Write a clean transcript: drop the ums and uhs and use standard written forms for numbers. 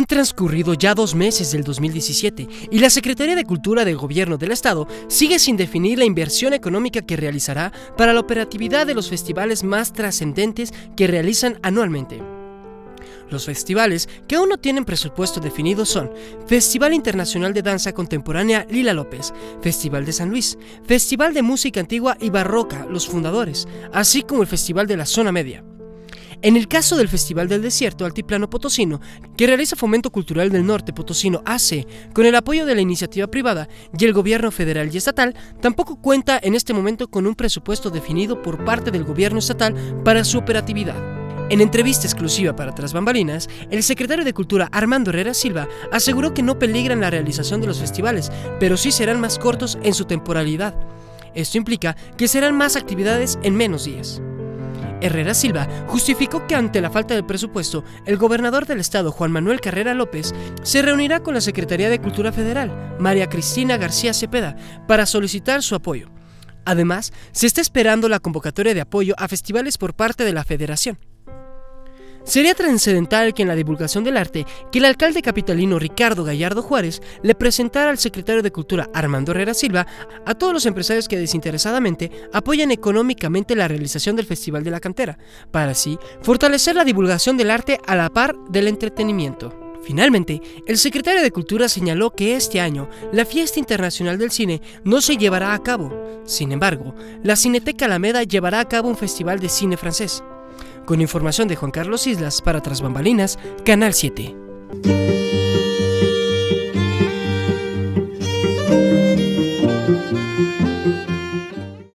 Han transcurrido ya 2 meses del 2017 y la Secretaría de Cultura del Gobierno del Estado sigue sin definir la inversión económica que realizará para la operatividad de los festivales más trascendentes que realizan anualmente. Los festivales que aún no tienen presupuesto definido son Festival Internacional de Danza Contemporánea Lila López, Festival de San Luis, Festival de Música Antigua y Barroca Los Fundadores, así como el Festival de la Zona Media. En el caso del Festival del Desierto Altiplano Potosino, que realiza Fomento Cultural del Norte Potosino AC, con el apoyo de la iniciativa privada y el gobierno federal y estatal, tampoco cuenta en este momento con un presupuesto definido por parte del gobierno estatal para su operatividad. En entrevista exclusiva para Tras Bambalinas, el secretario de Cultura Armando Herrera Silva aseguró que no peligran la realización de los festivales, pero sí serán más cortos en su temporalidad. Esto implica que serán más actividades en menos días. Herrera Silva justificó que ante la falta de presupuesto, el gobernador del estado, Juan Manuel Carrera López, se reunirá con la Secretaría de Cultura Federal, María Cristina García Cepeda, para solicitar su apoyo. Además, se está esperando la convocatoria de apoyo a festivales por parte de la Federación. Sería trascendental que en la divulgación del arte, que el alcalde capitalino Ricardo Gallardo Juárez le presentara al secretario de Cultura Armando Herrera Silva a todos los empresarios que desinteresadamente apoyan económicamente la realización del Festival de la Cantera, para así fortalecer la divulgación del arte a la par del entretenimiento. Finalmente, el secretario de Cultura señaló que este año la Fiesta Internacional del Cine no se llevará a cabo. Sin embargo, la Cineteca Alameda llevará a cabo un festival de cine francés. Con información de Juan Carlos Islas para Tras Bambalinas, Canal 7.